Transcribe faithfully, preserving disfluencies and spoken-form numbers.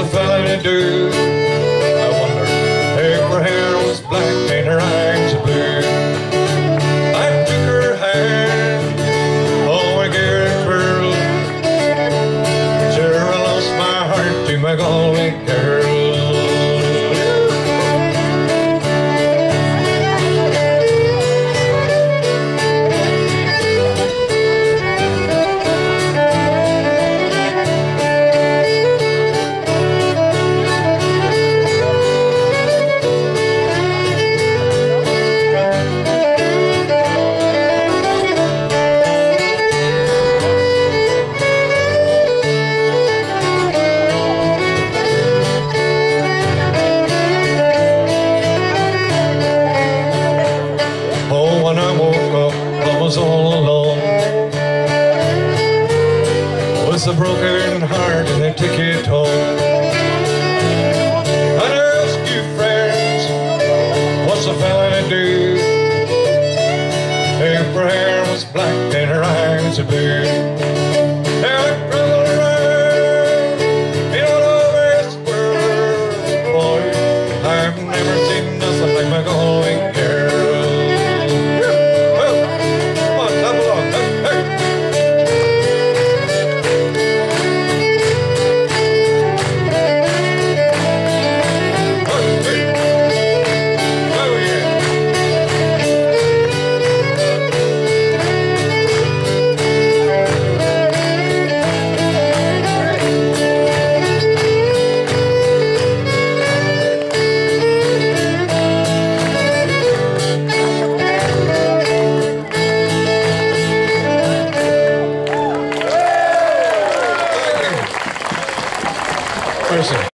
a fella to do? I wonder. Her hair was black and her eyes were blue. I took her hand, oh, I gave her a twirl. Sure, I lost my heart to my Galway girl. When I woke up, I was all alone. Was a broken heart and they took it home. I'd ask you friends, what's a fella to do? If her hair was black and her eyes were blue. Now I travel around in all over this world, boy, I've never seen nothing like my Galway girl. Person.